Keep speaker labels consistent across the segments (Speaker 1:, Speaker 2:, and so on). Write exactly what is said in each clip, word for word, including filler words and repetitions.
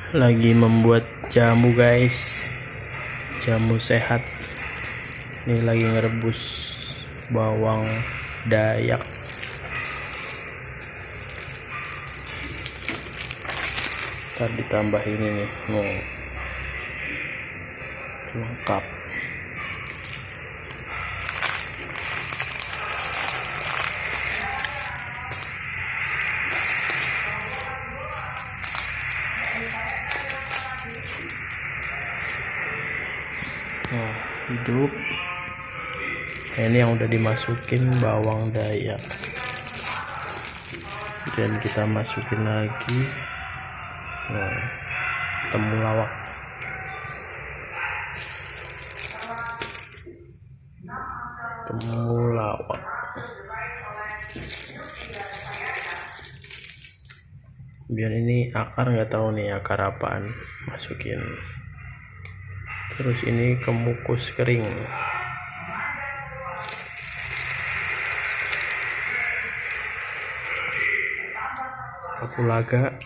Speaker 1: Lagi membuat jamu guys, jamu sehat. Ini lagi ngerebus bawang dayak. Ntar ditambah ini nih, mau lengkap. Nah, hidup. Nah, ini yang udah dimasukin bawang dayak, dan kita masukin lagi nah, temulawak. Temulawak. Biar ini akar, nggak tahu nih akar apaan, masukin. Terus ini kemukus kering. Kapulaga.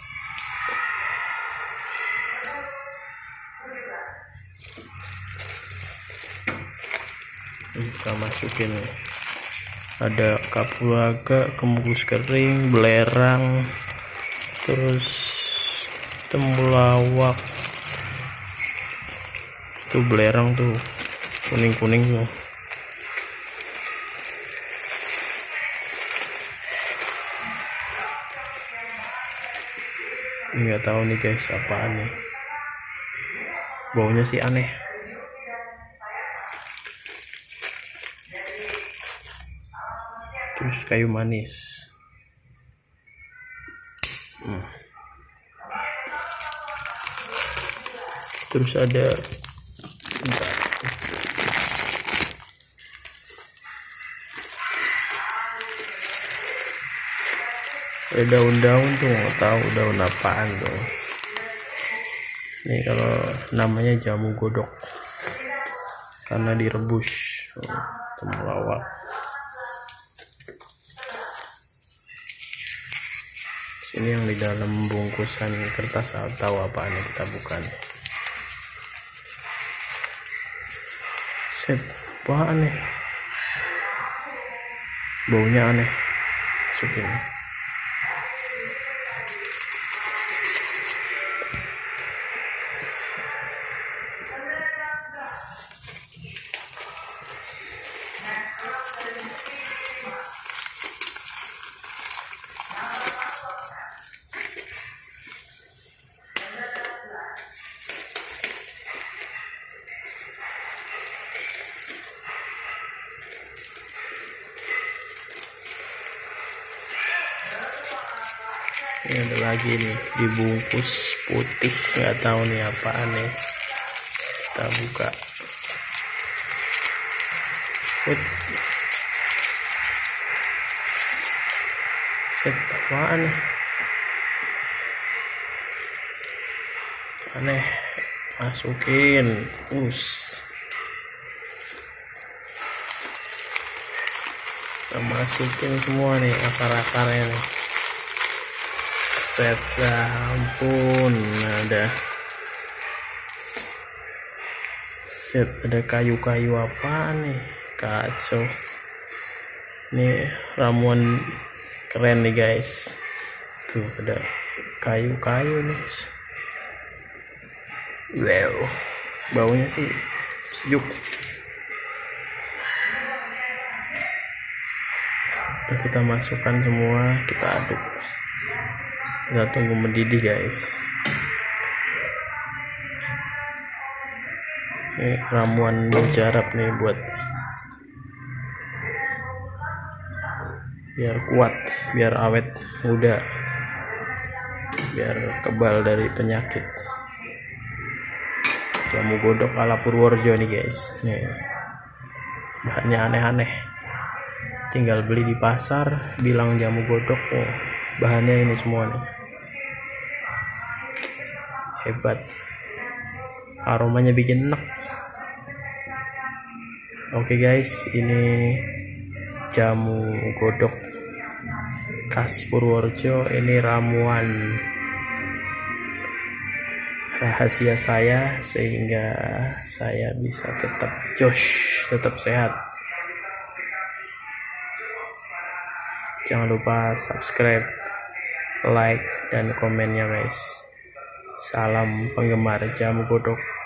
Speaker 1: Kita masukin, ada kapulaga, kemukus kering, belerang, terus temulawak. Tuh belerang tuh kuning-kuning tuh. Nggak tahu nih guys apaan nih, baunya sih aneh. Terus kayu manis. hmm. Terus ada bentar. Ada daun-daun tuh, nggak tahu daun apaan tuh. Ini kalau namanya jamu godok karena direbus. Oh, temulawak. Ini yang di dalam bungkusan kertas, tahu apaan yang kita buka nih. Set, apaan nih? Baunya aneh. Masukin. Ini ada lagi nih dibungkus putih, nggak tahu nih apaan nih. Kita buka. Put. Set, apaan nih? Aneh. Masukin. Us. Kita masukin semua nih akar-akarnya nih. Set, ampun, ada set, ada kayu-kayu apa nih, kacau. Ini ramuan keren nih guys. Tuh ada kayu-kayu nih. Wow, baunya sih sejuk. Udah kita masukkan semua, kita aduk. Kita tunggu mendidih guys. Ini ramuan mujarab nih buat biar kuat, biar awet muda, biar kebal dari penyakit. Jamu godok ala Purworejo nih guys. Nih bahannya aneh-aneh, tinggal beli di pasar, bilang jamu godok. Oh, bahannya ini semua nih. Hebat, aromanya bikin enak. Oke guys, ini jamu godok khas Purworejo. Ini ramuan rahasia saya sehingga saya bisa tetap josh, tetap sehat. Jangan lupa subscribe, like, dan komennya guys. Salam penggemar jamu godok.